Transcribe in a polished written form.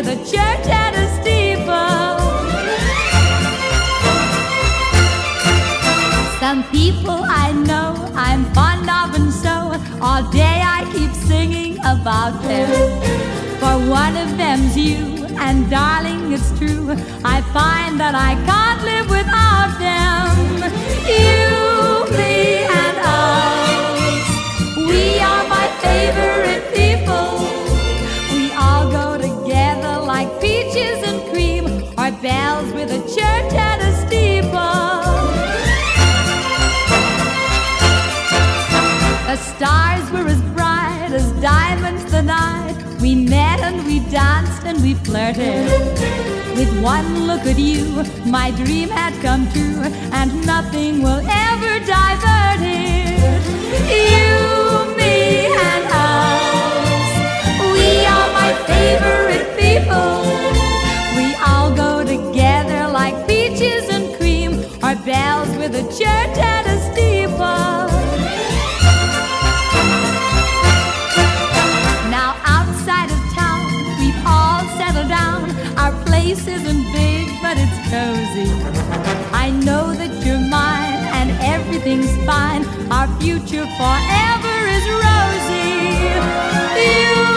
with a church and a steeple. Some people I know I'm fond of, and so all day I keep singing about them. For one of them's you, and darling, it's true, I find that I can't live without them. You, me, and us, we are my favorite people. We all go together like peaches and cream, or bells with a church and a steeple. The stars were as bright as diamonds the night we met, and we danced and we flirted. With one look at you, my dream had come true, and nothing will ever divert it. You, me, and us, we are my favorite people. We all go together like peaches and cream, or bells with a church and a steeple. Now outside of town, we've all settled down. Our place isn't big, but it's cozy. I know that you're mine, and everything's fine. Our future forever is rosy. You